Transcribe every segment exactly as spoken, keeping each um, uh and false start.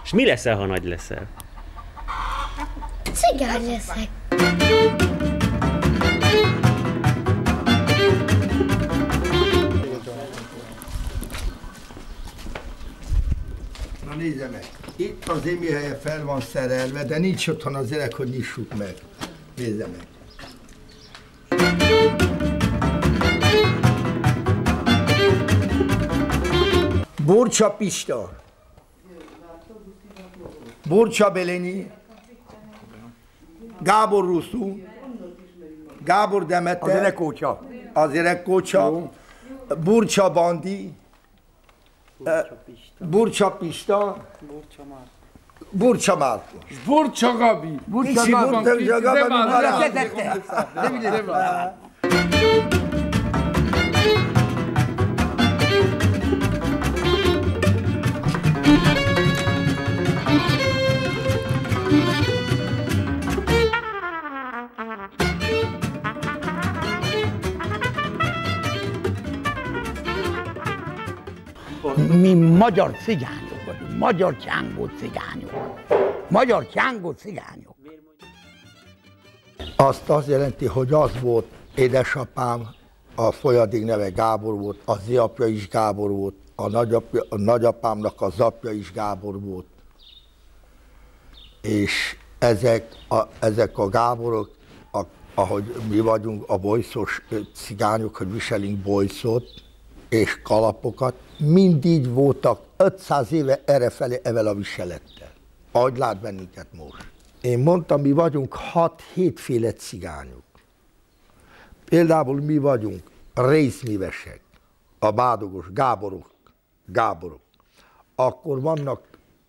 És mi leszel, ha nagy leszel? Cigány leszek. Na nézze meg, itt az én helye fel van szerelve, de nincs otthon az öreg, hogy nyissuk meg. Nézze meg. Burcsa Pista, Burcsa Belenyi, Gábor Ruszú, Gábor Demeter, Az öregkócsa. az öregkócsa, Burcsa Bandi, Burcsa Pista, Burcsa Márkos. Burcsa Gabi. Burcsa Gabi, Gabi, Mi magyar cigányok vagyunk, magyar csángó cigányok. Magyar csángó cigányok. Azt azt jelenti, hogy az volt édesapám, a folyadék neve Gábor volt, az apja is Gábor volt, a, nagyapja, a nagyapámnak az apja is Gábor volt. És ezek a, ezek a Gáborok, a, ahogy mi vagyunk, a bojszos cigányok, hogy viselünk bojszot és kalapokat, mindig voltak ötszáz éve errefelé evel a viselettel. Ahogy lát bennünket most. Én mondtam, mi vagyunk hat-hétféle cigányok. Például mi vagyunk részmívesek, a bádogos, Gáborok, Gáborok. Akkor vannak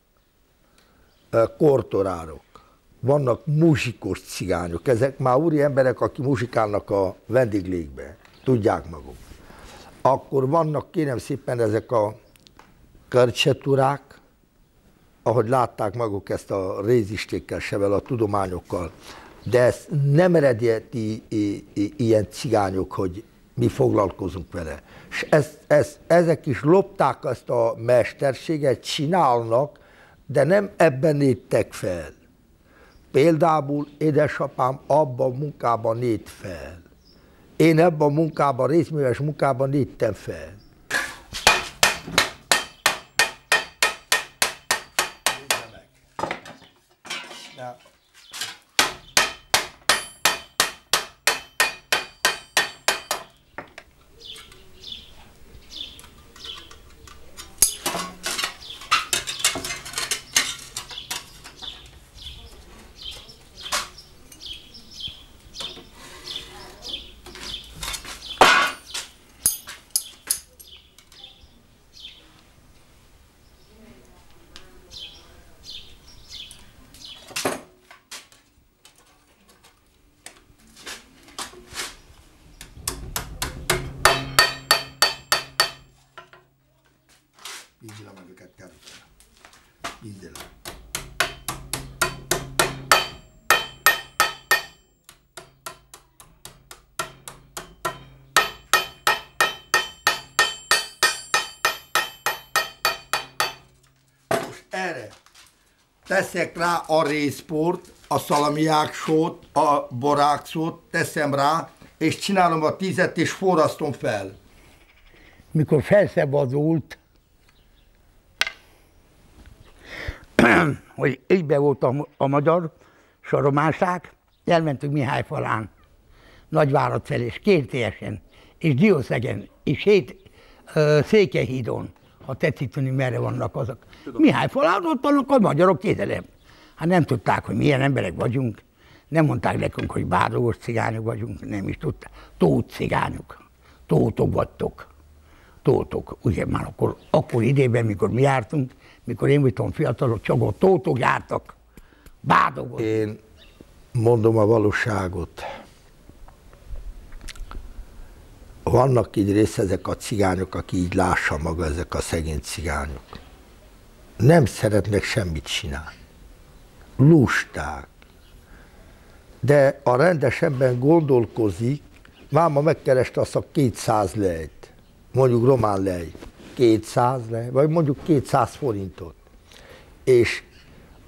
kortorárok, vannak muzsikos cigányok. Ezek már úri emberek, akik muzsikálnak a vendéglégbe, tudják maguk. Akkor vannak, kérem szépen, ezek a körcseturák, ahogy látták maguk ezt a rézistékkel, sevel, a tudományokkal, de ez nem eredeti ilyen cigányok, hogy mi foglalkozunk vele. És ez, ez, ezek is lopták ezt a mesterséget, csinálnak, de nem ebben nőttek fel. Például édesapám abban a munkában nőtt fel. Én ebben a munkában, részműves munkában nőttem fel. Bízd le meg őket, kerültem. Bízd le. Most erre teszek rá a rézport, a szalamiáksót, a borákszót, teszem rá, és csinálom a tízet, és forrasztom fel. Mikor felszabadult, hogy egybe volt a, a magyar és a románság, elmentünk Mihályfalán, Nagyvárad felé, és Kértélyesen, és Diószegen, és hét uh, Székelyhídon, ha tetszik tudni, merre vannak azok. Mihályfalán ott vannak a magyarok kételem. Hát nem tudták, hogy milyen emberek vagyunk, nem mondták nekünk, hogy bádogos cigányok vagyunk, nem is tudták. Tóth cigányok, tótok vagytok, tótok. Ugye már akkor, akkor idében, mikor mi jártunk, mikor én voltam fiatalok, csak a tótok jártak, bádogos. Én mondom a valóságot. Vannak így rész ezek a cigányok, aki így lássa maga, ezek a szegény cigányok. Nem szeretnek semmit csinálni. Lusták. De a rendes ember gondolkozik, máma megkereste azt a kétszáz lejt, mondjuk román lej, kétszáz lej, vagy mondjuk kétszáz forintot. És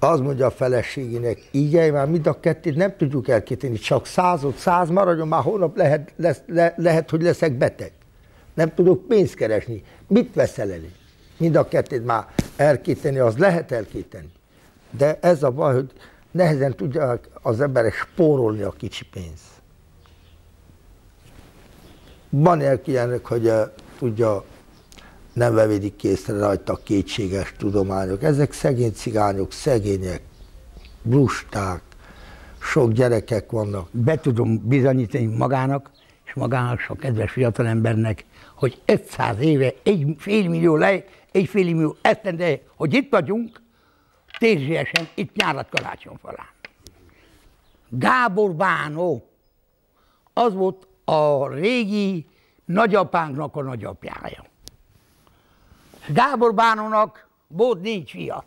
Az mondja a feleségének, így már mind a kettőt nem tudjuk elkéteni, csak százot, száz maradjon, már holnap lehet, lesz, le, lehet, hogy leszek beteg. Nem tudok pénzt keresni. Mit veszel elé? Mind a kettőt már elkéteni, az lehet elkéteni. De ez a baj, hogy nehezen tudják az emberek spórolni a kicsi pénzt. Van ilyenek, hogy uh, tudja, nem vevédik készre rajta kétséges tudományok. Ezek szegény cigányok, szegények, lusták, sok gyerekek vannak. Be tudom bizonyítani magának, és magának sok kedves fiatalembernek, hogy ötszáz éve, egy fél millió le, egy fél millió esztende, hogy itt vagyunk, térzsiesen, itt nyárat karácsonyfalán. Gábor bánó, az volt a régi nagyapánknak a nagyapjája. Gábor bánónak volt négy fia,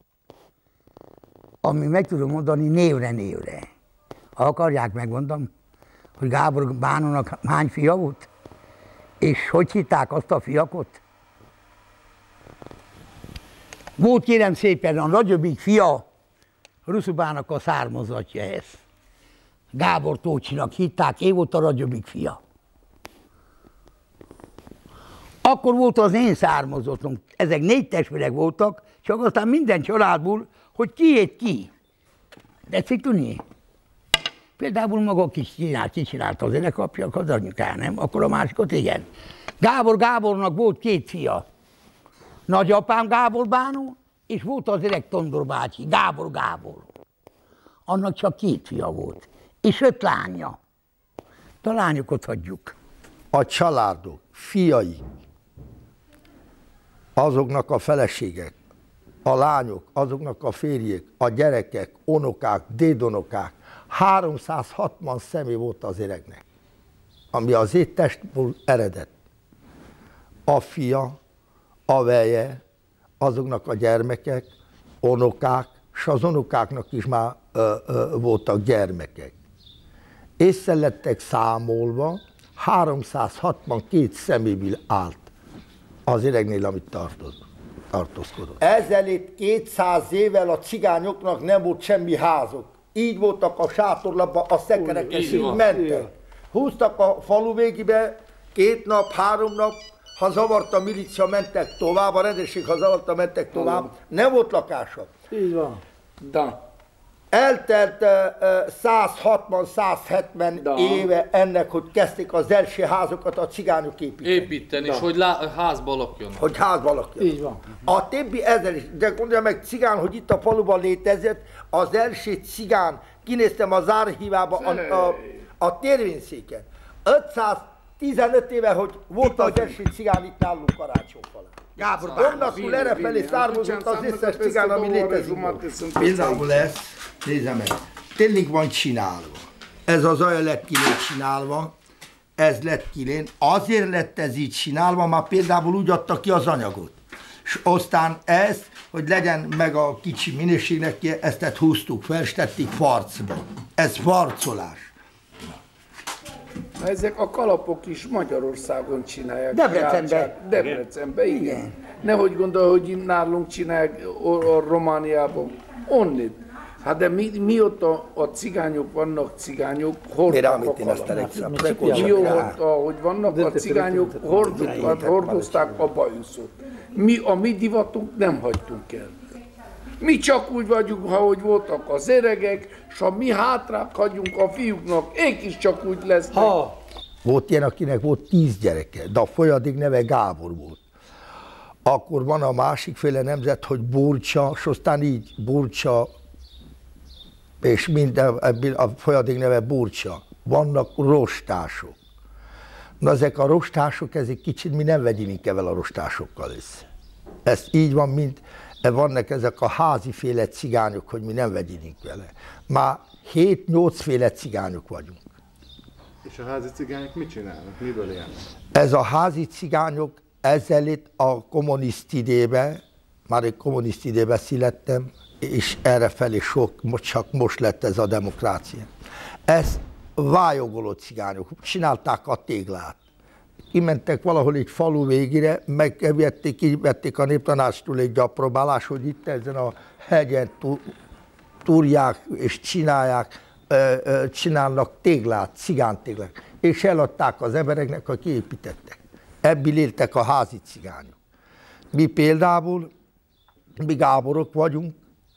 ami meg tudom mondani névre névre. Ha akarják, megmondom, hogy Gábor bánónak hány fia volt, és hogy hitták azt a fiakot? Volt kérem szépen a nagyobbik fia, Ruszubának a származatja ez. Gábor Tócsinak hitták, én volt a nagyobbik fia. Akkor volt az én származatom, ezek négy testvérek voltak, csak aztán minden családból, hogy kiét ki. De tudni? Például maga kis csinált, ki csinálta az énekapja, az anyuká, nem? Akkor a másikot igen. Gábor Gábornak volt két fia. Nagyapám Gábor bánó, és volt az öreg Tondor bácsi, Gábor Gábor. Annak csak két fia volt, és öt lánya. A lányokat hagyjuk. A családok, fiai, azoknak a feleségek, a lányok, azoknak a férjék, a gyerekek, unokák, dédunokák, háromszázhatvan személy volt az öregnek, ami az ő testből eredett. A fia, a veje, azoknak a gyermekek, unokák, és az unokáknak is már ö, ö, voltak gyermekek. Észre lettek számolva, háromszázhatvankét személyből állt az öregnél, amit tartózkodott. Ezelőtt kétszáz évvel a cigányoknak nem volt semmi házuk. Így voltak a sátorlapban, a szekerek, és így mentek. Húztak a falu végébe, két nap, három nap, ha zavart a milícia, mentek tovább, a rendőrség, ha zavarta, mentek tovább. Nem volt lakása. Így van. Da. Eltelt száz hatvan száz hetven éve ennek, hogy kezdték az első házokat a cigányok építeni. Építeni, és hogy lá, házba lakjanak. Hogy házba lakjanak. Így van. A többi ezer is, de gondolja meg cigán, hogy itt a faluban létezett, az első cigán, kinéztem az árhívába a, a, a törvényszéken. ötszáztizenöt éve, hogy volt az első cigán itt nálunk Karácsonyfalán. Gábor Onnan errefelé származott az összes cigán, ami létezik. Például ez, nézze meg, tényleg van csinálva. Ez az olyan lett kilén csinálva, ez lett kilén. Azért lett ez így csinálva, már például úgy adta ki az anyagot. És aztán ezt, hogy legyen meg a kicsi minőségnek, ezt húztuk fel, és tettük farcba. Ez farcolás. Ezek a kalapok is Magyarországon csinálják. Debrecenben. Debrecenben, igen. igen. Nehogy gondol, hogy nálunk csinálják a Romániában. Onnit. Hát de mi, mióta a cigányok vannak cigányok, hordták a kalapot. Mióta, hogy vannak a cigányok, hordozták, hordozták a bajuszot. Mi a mi divatunk nem hagytunk el. Mi csak úgy vagyunk, ahogy voltak az öregek, s ha mi hátrák hagyunk a fiúknak, ők is csak úgy lesznek. Ha. Volt ilyen, akinek volt tíz gyereke, de a folyadék neve Gábor volt. Akkor van a másikféle nemzet, hogy Burcsa, és aztán így Burcsa, és minden, a folyadék neve Burcsa. Vannak rostások. Na ezek a rostások, ezek kicsit mi nem vegyünk evel a rostásokkal össze. Ez így van, mint vannak ezek a háziféle cigányok, hogy mi nem vegyünk vele. Már hét-nyolc féle cigányok vagyunk. És a házi cigányok mit csinálnak? Miből élnek? Ez a házi cigányok ezelőtt a kommuniszt időben, már egy kommuniszt időben születtem, és errefelé sok, csak most lett ez a demokrácia. Ez vályogoló cigányok, csinálták a téglát. kimentek valahol egy falu végére, megvették, kivették a néptanácstól egy apróbálás, hogy itt ezen a hegyen túrják és csinálják, csinálnak téglát, cigántéglát, és eladták az embereknek, akik építettek. Ebből éltek a házi cigányok. Mi például, mi Gáborok vagyunk,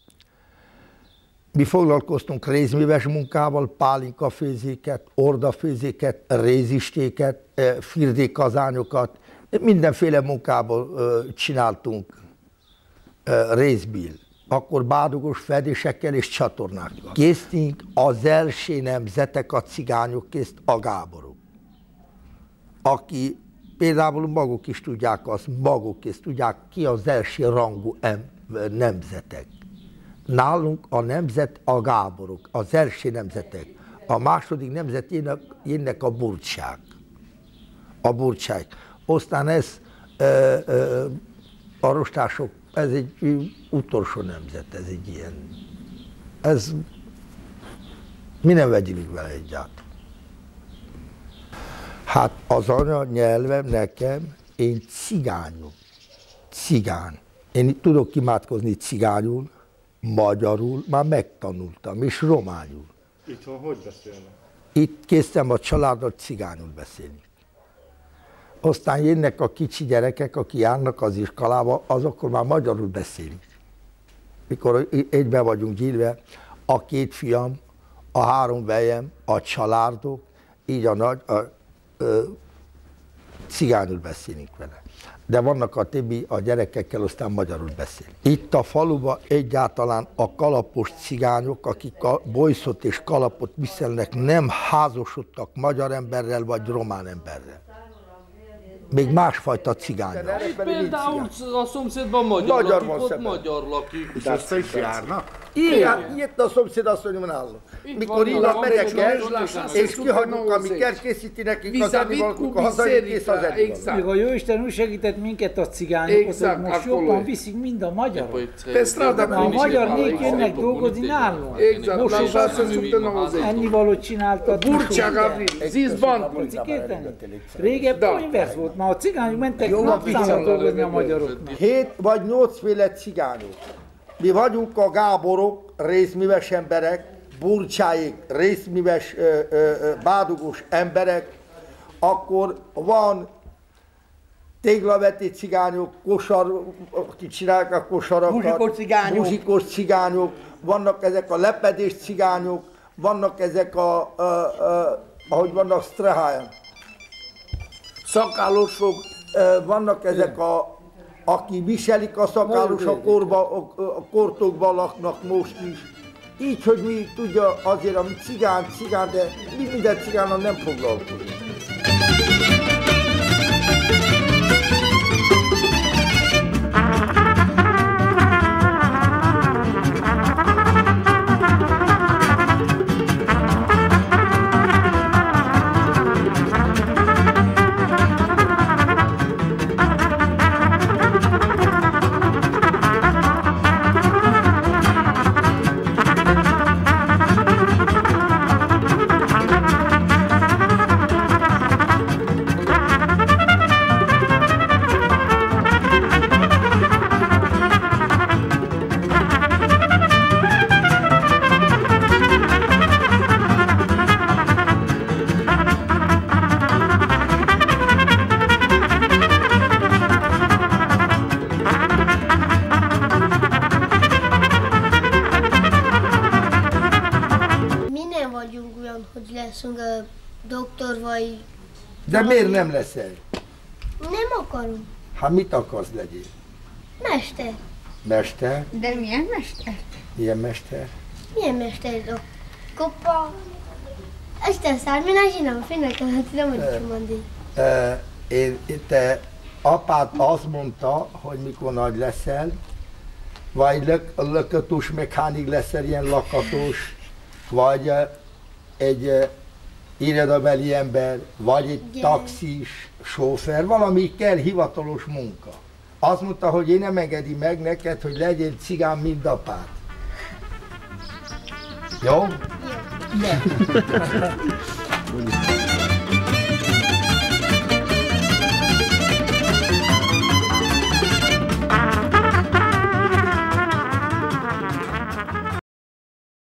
mi foglalkoztunk rézműves munkával, pálinkafőzéket, ordafőzéket, rézistéket, firdékazányokat, mindenféle munkából csináltunk rézből. Akkor bádogos fedésekkel és csatornákkal. Késztünk az első nemzetek, a cigányok kézt a Gáborok. Aki például maguk is tudják azt, maguk is tudják ki az első rangú nemzetek. Nálunk a nemzet a Gáborok, az első nemzetek. A második nemzet jönnek a burcsák. A burcsák. Aztán ez e, e, a rostások, ez egy utolsó nemzet, ez egy ilyen. Ez, mi nem vegyünk vele egyáltalán. Hát az anyanyelvem nekem, én cigányok, cigán. Én tudok imádkozni cigányul, magyarul, már megtanultam, és románul. Itthon hogy beszélnek? Itt kezdtem a családdal cigányul beszélni. Aztán jönnek a kicsi gyerekek, akik járnak az iskolába, azokkal már magyarul beszélünk. Mikor egybe vagyunk gyűlve, a két fiam, a három vejem, a családok, így a nagy, a, a, a, cigányul beszélünk vele. De vannak a többi, a gyerekekkel aztán magyarul beszél. Itt a faluban egyáltalán a kalapos cigányok, akik a bojszot és kalapot viselnek, nem házasodtak magyar emberrel vagy román emberrel. Még másfajta cigányra. Például a szomszédban magyar, magyar lakik, ott magyar lakik. És össze is járnak? Igen, itt a szomszéd asszonyom nálunk. Mikor innen megyek el, és kihagyunk, amiket készíti nekik az ennivalók, a hazai kész az ennivalók. Még a Jóisten úgy segített minket a cigányok, hogy most jobban viszik, mind a magyarok. A magyar nép jönnek dolgozni nálunk. Most is azt ennivalót csináltat. Burcsága, zizban. Régebb könyves volt, ma a cigányok mentek napszámot dolgozni a magyaroknak. Hét vagy nyolcféle cigányok. Mi vagyunk a Gáborok, részműves emberek, burcsáik, részműves, ö, ö, bádogós emberek, akkor van téglaveti cigányok, kosar, akik csinálják a kosarakat, muzsikos cigányok. muzsikos cigányok, vannak ezek a lepedés cigányok, vannak ezek a, a, a ahogy vannak sztreháján. Szakállosok, vannak ezek a, aki viselik a szakállos a, korba, a kortokban laknak most is. Így, hogy mi tudja azért, ami cigán, cigán, de mi minden cigánnal nem foglalkozunk. Doktor vagy... De miért nem leszel? Nem akarom. Hát mit akarsz legyél? Mester. Mester? De milyen mester? Milyen mester? Milyen mester? A kopa... Este szármilyen csinálom, fényleg, hát nem vagyok mondani. Én, te apád azt mondta, hogy mikor nagy leszel, vagy lök, lökötős mechanik leszel, ilyen lakatós, vagy egy irodabeli ember, vagy egy yeah. taxis, sófer, valami kell, hivatalos munka. Azt mondta, hogy én nem engedi meg neked, hogy legyél cigán, mint apád. Jó? Yeah.